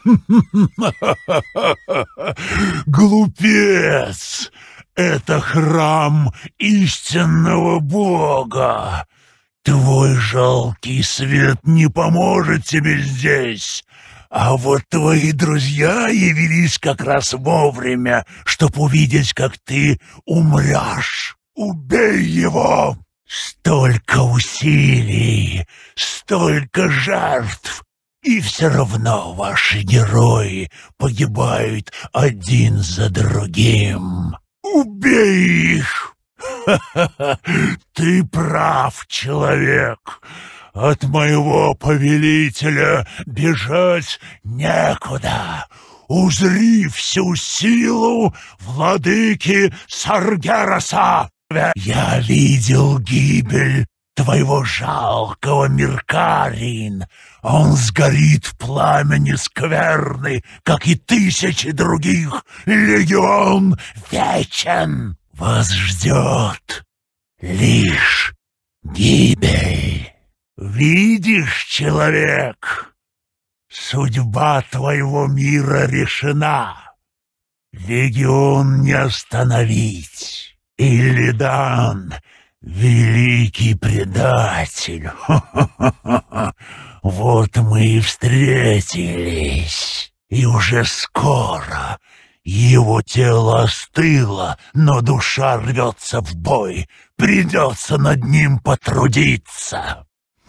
Глупец! Это храм истинного Бога. Твой жалкий свет не поможет тебе здесь. А вот твои друзья явились как раз вовремя, чтоб увидеть, как ты умрешь. Убей его! Столько усилий, столько жертв, и все равно ваши герои погибают один за другим. Убей их! Ха-ха-ха! Ты прав, человек. От моего повелителя бежать некуда. Узри всю силу владыки Саргераса. Я видел гибель твоего жалкого Миркарин. Он сгорит в пламени скверны, как и тысячи других. Легион вечен. Вас ждет лишь гибель. Видишь, человек, судьба твоего мира решена. Легион не остановить. Илидан — великий предатель. Вот мы и встретились. И уже скоро его тело остыло, но душа рвется в бой. Придется над ним потрудиться.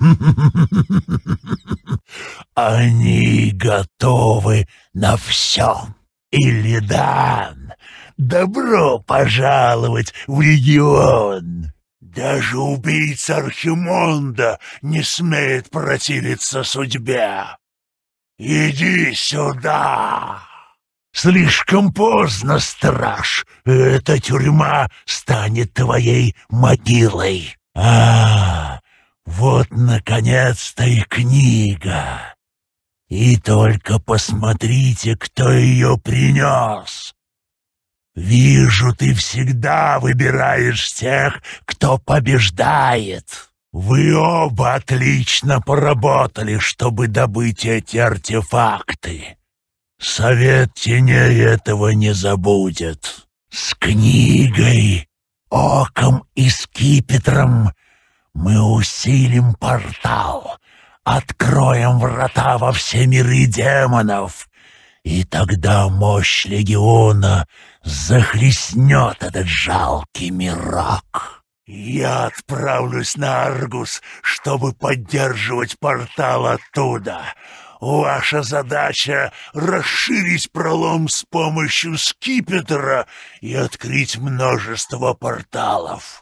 Они готовы на все. Илидан, добро пожаловать в Легион. Даже убийца Архимонда не смеет противиться судьбе. Иди сюда. Слишком поздно, страж. Эта тюрьма станет твоей могилой. Вот, наконец-то, и книга. И только посмотрите, кто ее принес. Вижу, ты всегда выбираешь тех, кто побеждает. Вы оба отлично поработали, чтобы добыть эти артефакты. Совет теней этого не забудет. С книгой, оком и скипетром мы усилим портал, откроем врата во все миры демонов, и тогда мощь Легиона захлестнет этот жалкий мирок. Я отправлюсь на Аргус, чтобы поддерживать портал оттуда. Ваша задача — расширить пролом с помощью скипетра и открыть множество порталов.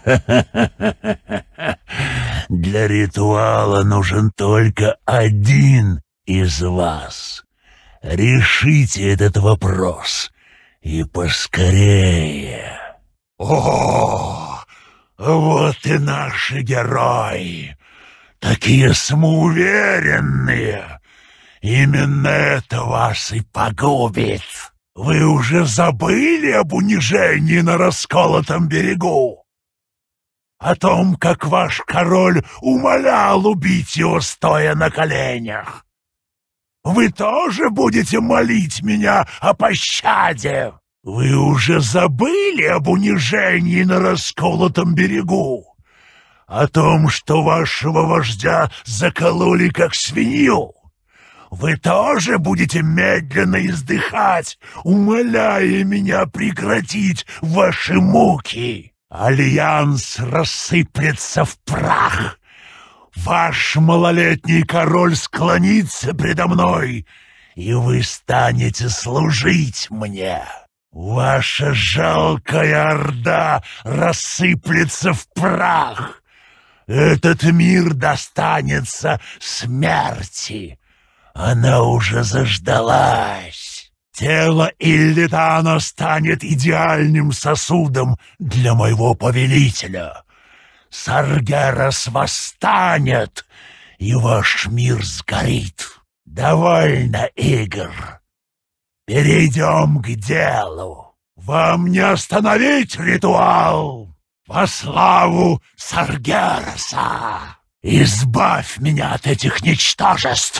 Для ритуала нужен только один из вас. Решите этот вопрос и поскорее. О, вот и наши герои. Такие самоуверенные. Именно это вас и погубит. Вы уже забыли об унижении на расколотом берегу? О том, как ваш король умолял убить его, стоя на коленях? Вы тоже будете молить меня о пощаде? Вы уже забыли об унижении на расколотом берегу? О том, что вашего вождя закололи как свинью? Вы тоже будете медленно издыхать, умоляя меня прекратить ваши муки? Альянс рассыплется в прах. Ваш малолетний король склонится предо мной, и вы станете служить мне. Ваша жалкая орда рассыплется в прах. Этот мир достанется смерти. Она уже заждалась. Тело Иллитана станет идеальным сосудом для моего повелителя. Саргерас восстанет, и ваш мир сгорит. Довольно игр. Перейдем к делу. Вам не остановить ритуал? Во славу Саргераса! Избавь меня от этих ничтожеств!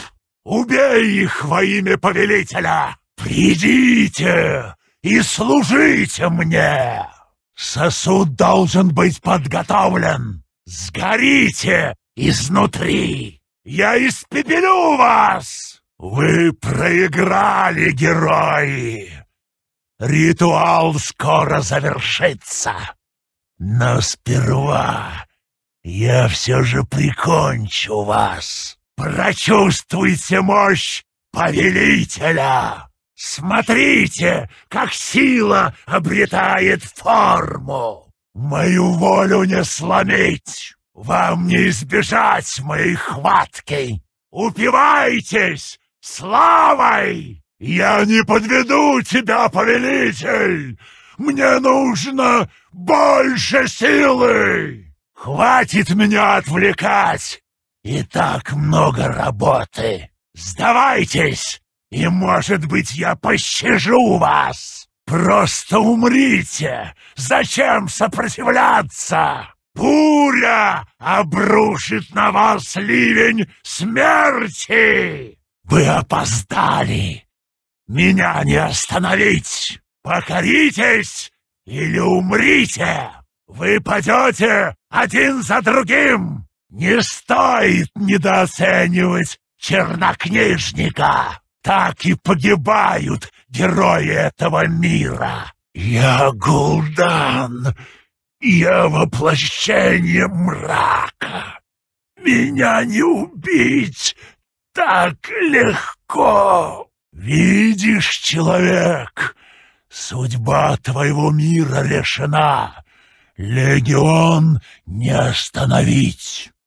Убей их во имя повелителя! Придите и служите мне! Сосуд должен быть подготовлен! Сгорите изнутри! Я испепелю вас! Вы проиграли, герои! Ритуал скоро завершится! Но сперва я все же прикончу вас! Прочувствуйте мощь повелителя! Смотрите, как сила обретает форму! Мою волю не сломить! Вам не избежать моей хватки! Упивайтесь славой! Я не подведу тебя, повелитель! Мне нужно больше силы! Хватит меня отвлекать! И так много работы! Сдавайтесь, и, может быть, я пощажу вас! Просто умрите! Зачем сопротивляться? Буря обрушит на вас ливень смерти! Вы опоздали! Меня не остановить! Покоритесь или умрите! Вы падете один за другим! Не стоит недооценивать чернокнижника! Так и погибают герои этого мира! Я Гул'дан! Я воплощение мрака! Меня не убить так легко! Видишь, человек, судьба твоего мира решена! Легион не остановить!